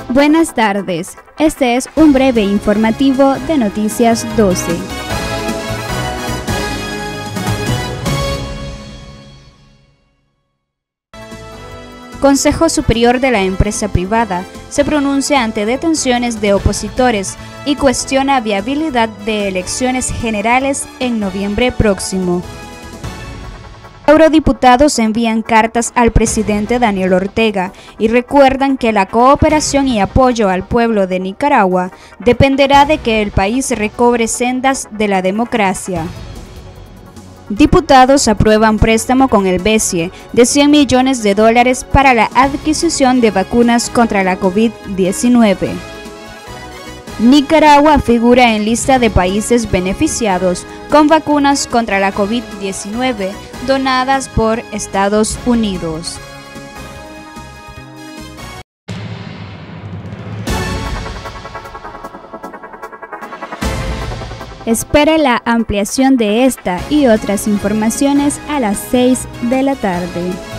Buenas tardes, este es un breve informativo de Noticias 12. Consejo Superior de la Empresa Privada se pronuncia ante detenciones de opositores y cuestiona viabilidad de elecciones generales en noviembre próximo. Eurodiputados envían cartas al presidente Daniel Ortega y recuerdan que la cooperación y apoyo al pueblo de Nicaragua dependerá de que el país recobre sendas de la democracia. Diputados aprueban préstamo con el BCE de $100 millones para la adquisición de vacunas contra la COVID-19. Nicaragua figura en lista de países beneficiados con vacunas contra la COVID-19 donadas por Estados Unidos. Espera la ampliación de esta y otras informaciones a las 6 de la tarde.